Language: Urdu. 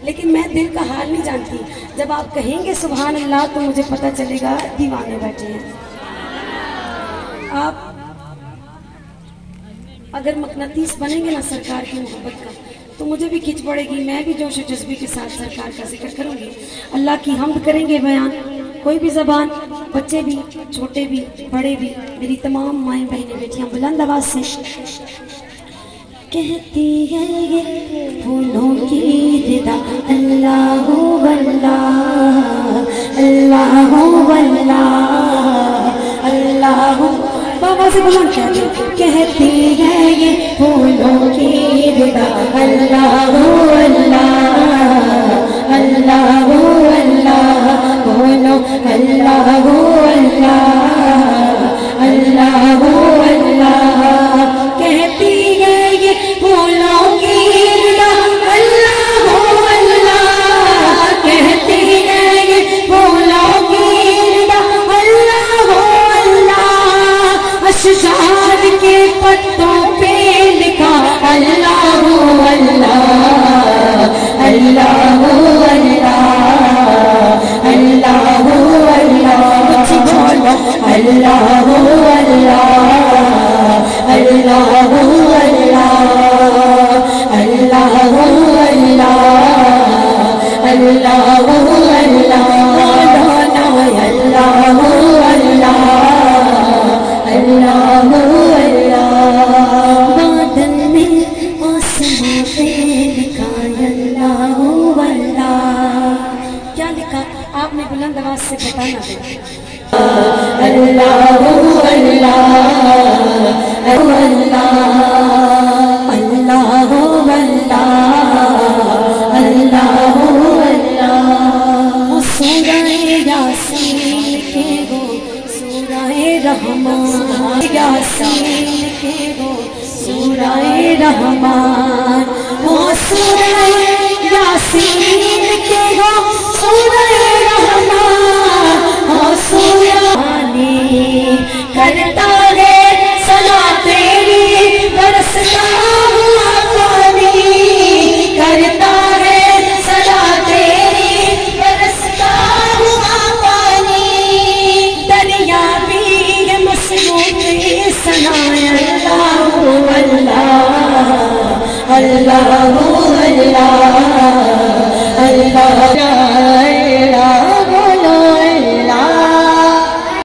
لیکن میں دل کا حال نہیں جانتی. جب آپ کہیں گے سبحان اللہ تو مجھے پتہ چلے گا دیوانے بیٹھے ہیں. آپ اگر مقناطیس بنیں گے نا سرکار کی محبت کا تو مجھے بھی کھچ پڑے گی. میں بھی جوش و جذبے کے ساتھ سرکار کا ذکر کروں گی. اللہ کی حمد کریں گے بیان. کوئی بھی زبان, بچے بھی, چھوٹے بھی, بڑے بھی, میری تمام مائیں بہنیں بیٹیاں بلند آواز سے کہتی ہے یہ پھولوں کی ردا اللہ واللہ اللہ واللہ اللہ. بابا سے بلند کہتی ہے یہ پھولوں کی ردا اللہ واللہ اللہ واللہ بولو اللہ اللہ اللہ اللہ. کہتی ہے یہ پھولوں کی ردا اللہ اللہ. کہتی ہے یہ پھولوں کی ردا اللہ اللہ. اشجار کے پتوں پہ لکھا اللہ اللہ اللہ اللہ اللہ اللہ. کچھ بولو اللہ اللہ اللہ اللہ اللہ اللہ آپ نے بلند آواز سے بتانا ہے اللہ اللہ اللہ اللہ اللہ اللہ. سورہ یاسین کے گو سورہ رحمان یاسین کے گو سورہ رحمان. وہ سورہ یاسین کے گو سورہ رحمان. وہ سورہ کرتا ہے سنا تیری برستا ہوا پانی. کرتا ہے سنا تیری برستا ہوا پانی. دریا بھی مسلوب سنا اللہ اللہ اللہ اللہ اللہ.